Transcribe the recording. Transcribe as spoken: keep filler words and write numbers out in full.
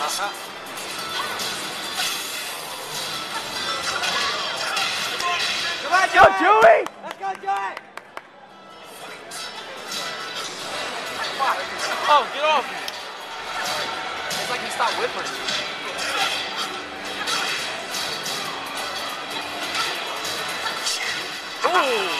Uh-huh. Come on, Joey! Go, Joey! Let's go, Joey! Oh, get off me. It's like he stopped whipping. Ooh.